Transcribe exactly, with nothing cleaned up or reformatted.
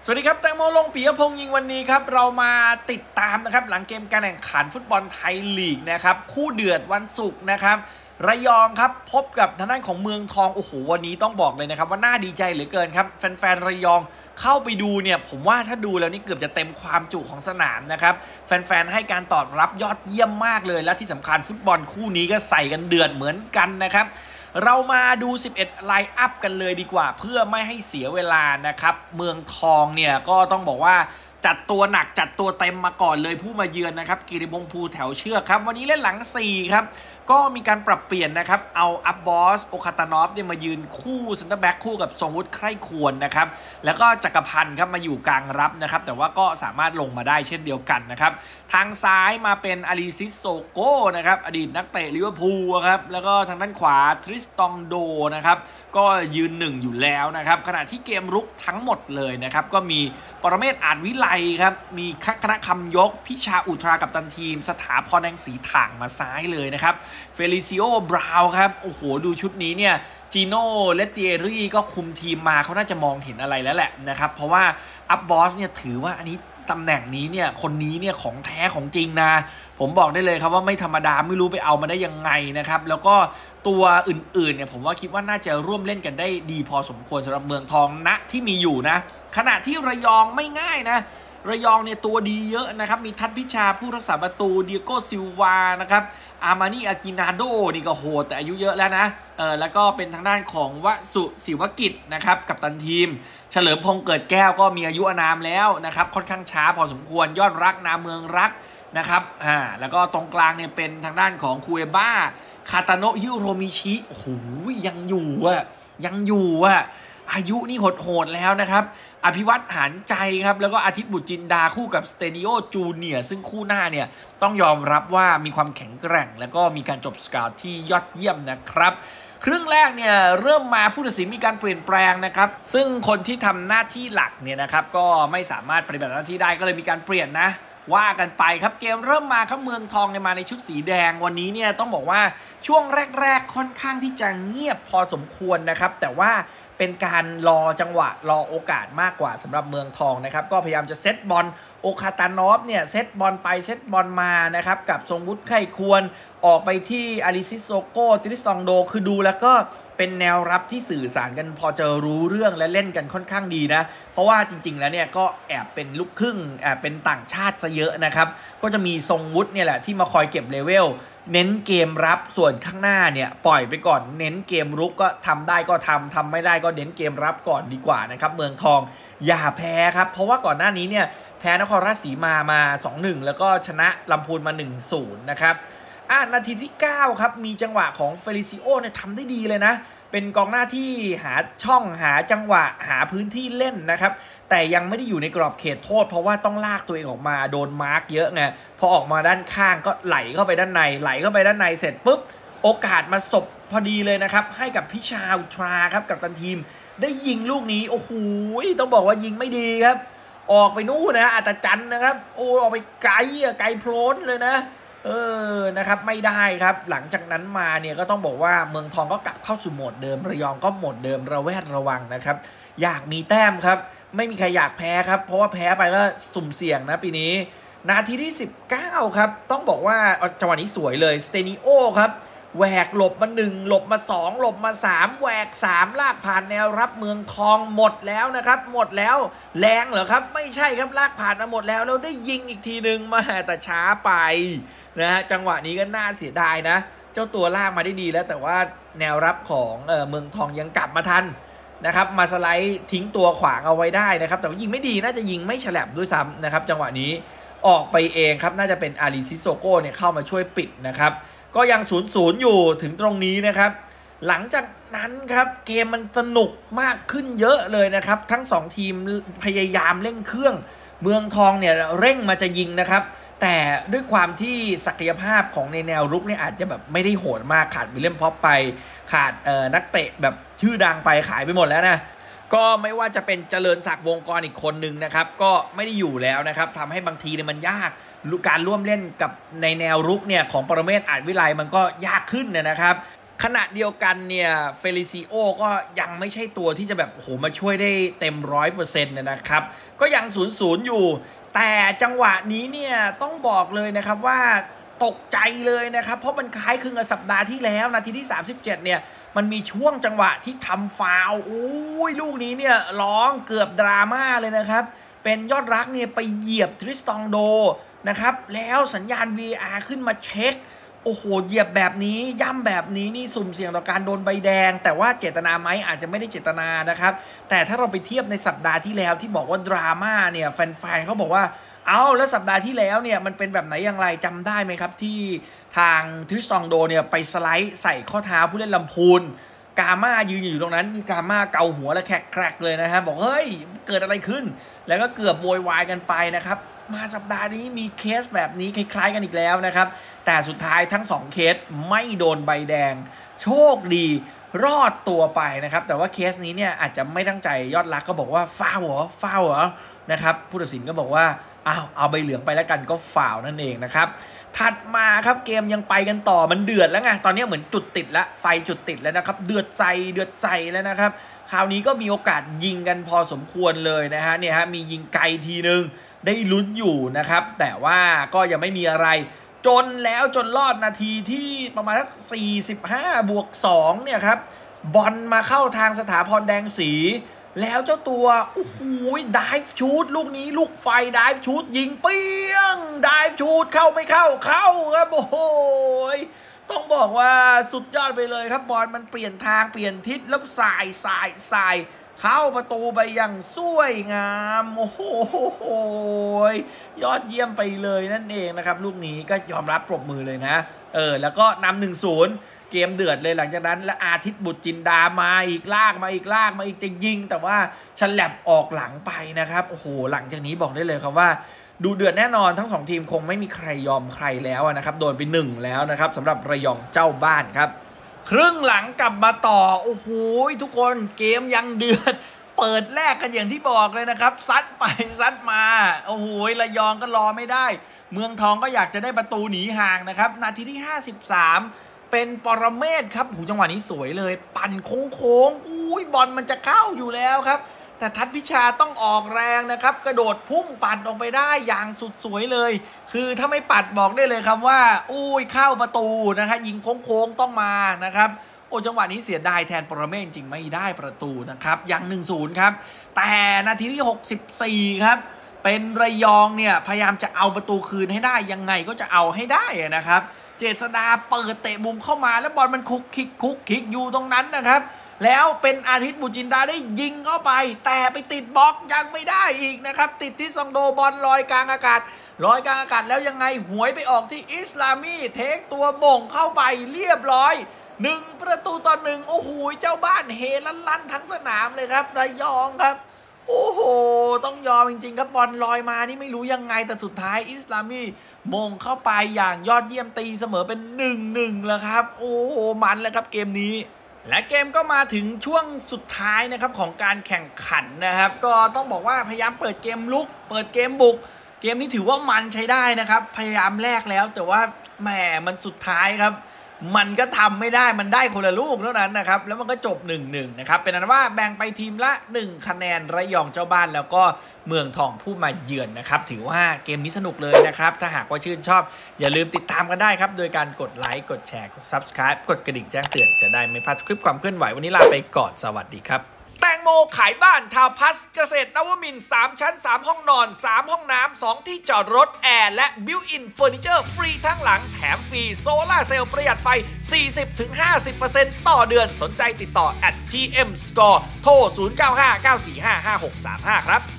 สวัสดีครับแตงโมลงปิยพงษ์ยิงวันนี้ครับเรามาติดตามนะครับหลังเกมการแข่งขันฟุตบอลไทยลีกนะครับคู่เดือดวันศุกร์นะครับระยองครับพบกับทางด้านของเมืองทองโอ้โหวันนี้ต้องบอกเลยนะครับว่าน่าดีใจเหลือเกินครับแฟนๆระยองเข้าไปดูเนี่ยผมว่าถ้าดูแล้วนี่เกือบจะเต็มความจุของสนามนะครับแฟนๆให้การตอบรับยอดเยี่ยมมากเลยและที่สำคัญฟุตบอลคู่นี้ก็ใส่กันเดือดเหมือนกันนะครับเรามาดูสิบเอ็ดไลน์อัพกันเลยดีกว่าเพื่อไม่ให้เสียเวลานะครับเมืองทองเนี่ยก็ต้องบอกว่าจัดตัวหนักจัดตัวเต็มมาก่อนเลยผู้มาเยือนนะครับกิติพงษ์ภูแถวเชือกครับวันนี้เล่นหลังสี่ครับก็มีการปรับเปลี่ยนนะครับเอาอับบอสโอคาตานอฟเนี่ยมายืนคู่เซนเตอร์แบ็กคู่กับทรงวุฒิใคร่ควรนะครับแล้วก็จักรพันธ์ครับมาอยู่กลางรับนะครับแต่ว่าก็สามารถลงมาได้เช่นเดียวกันนะครับทางซ้ายมาเป็นอาริซิโซโก้นะครับอดีตนักเตะลิเวอร์พูลครับแล้วก็ทางด้านขวาทริสตองโดนะครับก็ยืนหนึ่งอยู่แล้วนะครับขณะที่เกมรุกทั้งหมดเลยนะครับก็มีปรเมศ อาจวิไลครับมีคณะคำยกพิชาอุตรากับตันทีมสถาพรแดงสีถ่างมาซ้ายเลยนะครับเฟลิซิโอบราวครับโอ้โหดูชุดนี้เนี่ยจีโน่เลตเตียรี่ก็คุมทีมมาเขาน่าจะมองเห็นอะไรแล้วแหละนะครับเพราะว่าอับบอสเนี่ยถือว่าอันนี้ตำแหน่งนี้เนี่ยคนนี้เนี่ยของแท้ของจริงนะผมบอกได้เลยครับว่าไม่ธรรมดาไม่รู้ไปเอามาได้ยังไงนะครับแล้วก็ตัวอื่นๆเนี่ยผมว่าคิดว่าน่าจะร่วมเล่นกันได้ดีพอสมควรสำหรับเมืองทองณที่มีอยู่นะขณะที่ระยองไม่ง่ายนะระยองเนี่ยตัวดีเยอะนะครับมีทัศน์พิชาผู้รักษาประตูเดียโก้ซิลวานะครับอามานีอากินาโดนี่ก็โหดแต่อายุเยอะแล้วนะเออแล้วก็เป็นทางด้านของวสุศิวกิจนะครับกัปตันทีมเฉลิมพงษ์เกิดแก้วก็มีอายุอานามแล้วนะครับค่อนข้างช้าพอสมควรยอดรักนาเมืองรักนะครับอ่าแล้วก็ตรงกลางเนี่ยเป็นทางด้านของคูเอบ้าคาตาโนะฮิโรมิชิโอ้โหยังอยู่อ่ะยังอยู่อ่ะอายุนี่โหดๆแล้วนะครับอภิวัตหารใจครับแล้วก็อาทิตย์บุตรจินดาคู่กับสเตนิโอจูเนียร์ซึ่งคู่หน้าเนี่ยต้องยอมรับว่ามีความแข็งแกร่งแล้วก็มีการจบสกอร์ที่ยอดเยี่ยมนะครับครึ่งแรกเนี่ยเริ่มมาผู้ตัดสินมีการเปลี่ยนแปลงนะครับซึ่งคนที่ทำหน้าที่หลักเนี่ยนะครับก็ไม่สามารถปฏิบัติหน้าที่ได้ก็เลยมีการเปลี่ยนนะว่ากันไปครับเกมเริ่มมาครับเมืองทองเนี่ยมาในชุดสีแดงวันนี้เนี่ยต้องบอกว่าช่วงแรกๆค่อนข้างที่จะเงียบพอสมควรนะครับแต่ว่าเป็นการรอจังหวะรอโอกาสมากกว่าสำหรับเมืองทองนะครับก็พยายามจะเซตบอลโอคาตานอฟเนี่ยเซตบอลไปเซตบอลมานะครับกับทรงวุฒิไคร่ควรออกไปที่อาริซิโซโก้ติริสตองโดคือดูแล้วก็เป็นแนวรับที่สื่อสารกันพอจะรู้เรื่องและเล่นกันค่อนข้างดีนะเพราะว่าจริงๆแล้วเนี่ยก็แอบเป็นลูกครึ่งแอบเป็นต่างชาติซะเยอะนะครับก็จะมีทรงวุฒิเนี่ยแหละที่มาคอยเก็บเลเวลเน้นเกมรับส่วนข้างหน้าเนี่ยปล่อยไปก่อนเน้นเกมรุกก็ทำได้ก็ทำทำไม่ได้ก็เน้นเกมรับก่อนดีกว่านะครับเมืองทองอย่าแพ้ครับเพราะว่าก่อนหน้านี้เนี่ยแพ้นครราชสีมามา สองหนึ่ง แล้วก็ชนะลำพูนมา หนึ่งศูนย์ นะครับอ่ะนาทีที่เก้าครับมีจังหวะของเฟลิซิโอเนี่ยทำได้ดีเลยนะเป็นกองหน้าที่หาช่องหาจังหวะหาพื้นที่เล่นนะครับแต่ยังไม่ได้อยู่ในกรอบเขตโทษเพราะว่าต้องลากตัวเองออกมาโดนมาร์กเยอะไงพอออกมาด้านข้างก็ไหลเข้าไปด้านในไหลเข้าไปด้านในเสร็จปุ๊บโอกาสมาสบพอดีเลยนะครับให้กับพิชาอุทราครับกับตันทีมได้ยิงลูกนี้โอ้โหต้องบอกว่ายิงไม่ดีครับออกไปนู่นนะอัตจันนะครับโอ้ออกไปไกลอะไกลโพลนเลยนะเออนะครับไม่ได้ครับหลังจากนั้นมาเนี่ยก็ต้องบอกว่าเมืองทองก็กลับเข้าสู่โหมดเดิมระยองก็โหมดเดิมระแวดระวังนะครับอยากมีแต้มครับไม่มีใครอยากแพ้ครับเพราะว่าแพ้ไปก็สุ่มเสี่ยงนะปีนี้นาทีที่สิบเก้าครับต้องบอกว่าจังหวะนี้สวยเลยสเตนิโอครับแหวกหลบมาหนึ่งหลบมาสองหลบมาสามแหวกสามลากผ่านแนวรับเมืองทองหมดแล้วนะครับหมดแล้วแรงเหรอครับไม่ใช่ครับลากผ่านมาหมดแล้วแล้วได้ยิงอีกทีหนึ่งมาแต่ช้าไปนะฮะจังหวะนี้ก็น่าเสียดายนะเจ้าตัวลากมาได้ดีแล้วแต่ว่าแนวรับของเอ่อเมืองทองยังกลับมาทันนะครับมาสไลด์ทิ้งตัวขวางเอาไว้ได้นะครับแต่ว่ายิงไม่ดีน่าจะยิงไม่ฉลับด้วยซ้ำนะครับจังหวะนี้ออกไปเองครับน่าจะเป็นอาริซิโซโก้เนี่ยเข้ามาช่วยปิดนะครับก็ยัง ศูนย์ศูนย์ อยู่ถึงตรงนี้นะครับหลังจากนั้นครับเกมมันสนุกมากขึ้นเยอะเลยนะครับทั้งสองทีมพยายามเร่งเครื่องเมืองทองเนี่ยเร่งมาจะยิงนะครับแต่ด้วยความที่ศักยภาพของในแนวรุกเนี่ยอาจจะแบบไม่ได้โหดมากขาดวิลเลียมพ็อปไปขาดเอ่อนักเตะแบบชื่อดังไปขายไปหมดแล้วนะก็ไม่ว่าจะเป็นเจริญศักดิ์วงกรอีกคนหนึ่งนะครับก็ไม่ได้อยู่แล้วนะครับทำให้บางทีเนี่ยมันยากการร่วมเล่นกับในแนวรุกเนี่ยของปรเมศ อาจวิไลมันก็ยากขึ้นนะครับขณะเดียวกันเนี่ยเฟลิซิโอก็ยังไม่ใช่ตัวที่จะแบบโอ้โหมาช่วยได้เต็มร้อยเปอร์เซ็นต์นะครับก็ยังศูนย์ศูนย์อยู่แต่จังหวะนี้เนี่ยต้องบอกเลยนะครับว่าตกใจเลยนะครับเพราะมันคล้ายคลึงกับสัปดาห์ที่แล้วนาทีที่สามสิบเจ็ดเนี่ยมันมีช่วงจังหวะที่ทำฟาวล์อุ้ยลูกนี้เนี่ยร้องเกือบดราม่าเลยนะครับเป็นยอดรักเนี่ยไปเหยียบทริสตองโดนะครับแล้วสัญญาณ วี อาร์ ขึ้นมาเช็คโอ้โหเหยียบแบบนี้ย่ำแบบนี้นี่สุ่มเสี่ยงต่อการโดนใบแดงแต่ว่าเจตนาไหมอาจจะไม่ได้เจตนานะครับแต่ถ้าเราไปเทียบในสัปดาห์ที่แล้วที่บอกว่าดราม่าเนี่ยแฟนๆเขาบอกว่าเอาแล้วสัปดาห์ที่แล้วเนี่ยมันเป็นแบบไหนอย่างไรจำได้ไหมครับที่ทางทริสตองโดเนี่ยไปสไลด์ใส่ข้อเท้าผู้เล่นลำพูนกาม่ายืนอยู่ตรงนั้นกาม่าเกาหัวและแครกๆเลยนะครับบอกเฮ้ยเกิดอะไรขึ้นแล้วก็เกือบโวยวายกันไปนะครับมาสัปดาห์นี้มีเคสแบบนี้คล้ายๆกันอีกแล้วนะครับแต่สุดท้ายทั้งสองเคสไม่โดนใบแดงโชคดีรอดตัวไปนะครับแต่ว่าเคสนี้เนี่ยอาจจะไม่ตั้งใจยอดรักก็บอกว่าฟาวเหรอฟาวเหรอนะครับผู้ตัดสินก็บอกว่าอ้าวเอาใบเหลืองไปแล้วกันก็ฟาวนั่นเองนะครับถัดมาครับเกมยังไปกันต่อมันเดือดแล้วไงตอนนี้เหมือนจุดติดแล้วไฟจุดติดแล้วนะครับเดือดใจเดือดใจแล้วนะครับคราวนี้ก็มีโอกาสยิงกันพอสมควรเลยนะฮะเนี่ยฮะมียิงไกลทีนึงได้ลุ้นอยู่นะครับแต่ว่าก็ยังไม่มีอะไรจนแล้วจนรอดนาทีที่ประมาณสักสี่สิบห้าบวกสองเนี่ยครับบอลมาเข้าทางสถาพรแดงศรีแล้วเจ้าตัวโอ้โหดิฟชูตลูกนี้ลูกไฟดิฟชูตยิงเปี้ยงดิฟชูตเข้าไม่เข้าเข้าครับโอ้โหต้องบอกว่าสุดยอดไปเลยครับบอลมันเปลี่ยนทางเปลี่ยนทิศแล้วสายสายสายเข้าประตูไปอย่างสวยงามโอ้โหยอดเยี่ยมไปเลยนั่นเองนะครับลูกนี้ก็ยอมรับปรบมือเลยนะเออแล้วก็นำหนึ่งศูนย์เกมเดือดเลยหลังจากนั้นและอาทิตย์บุตรจินดามาอีกลากมาอีกลากมาอีกจะยิงแต่ว่าฉลับออกหลังไปนะครับโอ้โหหลังจากนี้บอกได้เลยครับว่าดูเดือดแน่นอนทั้งสองทีมคงไม่มีใครยอมใครแล้วนะครับโดนไปหนึ่งแล้วนะครับสำหรับระยองเจ้าบ้านครับครึ่งหลังกลับมาต่อโอ้โหทุกคนเกมยังเดือดเปิดแรกกันอย่างที่บอกเลยนะครับซัดไปซัดมาโอ้โหระยองก็รอไม่ได้เมืองทองก็อยากจะได้ประตูหนีห่างนะครับนาทีที่ห้าสิบสามเป็นปรเมศครับหูจังหวะนี้สวยเลยปั่นโค้งๆอุ้ยบอลมันจะเข้าอยู่แล้วครับแต่ทัศพิชาต้องออกแรงนะครับกระโดดพุ่งปัดออกไปได้อย่างสุดสวยเลยคือถ้าไม่ปัดบอกได้เลยครับว่าอุ้ยเข้าประตูนะครับยิงโค้งๆต้องมานะครับโอ้จังหวะนี้เสียดายแทนปรเมศจริงไม่ได้ประตูนะครับยัง หนึ่งศูนย์ ครับแต่นาทีที่หกสิบสี่ครับเป็นระยองเนี่ยพยายามจะเอาประตูคืนให้ได้ยังไงก็จะเอาให้ได้นะครับเจษดาเปิดเตะมุมเข้ามาแล้วบอลมันคุกคิกคุกคิกอยู่ตรงนั้นนะครับแล้วเป็นอาทิตย์บุจินดาได้ยิงเข้าไปแต่ไปติดบล็อกยังไม่ได้อีกนะครับติดที่ซองโดบอลลอยกลางอากาศลอยกลางอากาศแล้วยังไงหวยไปออกที่อิสลามีเทคตัวบ่งเข้าไปเรียบร้อยหนึ่งประตูต่อหนึ่งโอ้โหเจ้าบ้านเฮลั่นๆทั้งสนามเลยครับระยองครับโอ้โหต้องยอมจริงๆครับบอลลอยมานี่ไม่รู้ยังไงแต่สุดท้ายอิสลามีมงเข้าไปอย่างยอดเยี่ยมตีเสมอเป็น หนึ่งหนึ่ง แล้วครับโอ้โหมันแล้วครับเกมนี้และเกมก็มาถึงช่วงสุดท้ายนะครับของการแข่งขันนะครับก็ต้องบอกว่าพยายามเปิดเกมลุกเปิดเกมบุกเกมนี้ถือว่ามันใช้ได้นะครับพยายามแลกแล้วแต่ว่าแหมมันสุดท้ายครับมันก็ทำไม่ได้มันได้คนละลูกเท่านั้นนะครับแล้วมันก็จบ หนึ่งหนึ่ง นะครับเป็นนั้นว่าแบ่งไปทีมละหนึ่งคะแนนระยองเจ้าบ้านแล้วก็เมืองทองผู้มาเยือนนะครับถือว่าเกมนี้สนุกเลยนะครับถ้าหากว่าชื่นชอบอย่าลืมติดตามกันได้ครับโดยการกดไลค์กดแชร์กด ซับสไครบ์ กดกระดิ่งแจ้งเตือนจะได้ไม่พลาดคลิปความเคลื่อนไหววันนี้ลาไปก่อนสวัสดีครับแตงโมขายบ้านทาวน์พลัสเกษตรนวมินทร์สามชั้นสามห้องนอนสามห้องน้ำสองที่จอดรถแอร์และบิวอินเฟอร์นิเจอร์ฟรีทั้งหลังแถมฟรีโซล่าเซลล์ประหยัดไฟ สี่สิบถึงห้าสิบเปอร์เซ็นต์ ต่อเดือนสนใจติดต่อ แอท ที เอ็ม สกอร์ โทร ศูนย์ เก้า ห้า เก้า สี่ ห้า ห้า หก สาม ห้า ครับ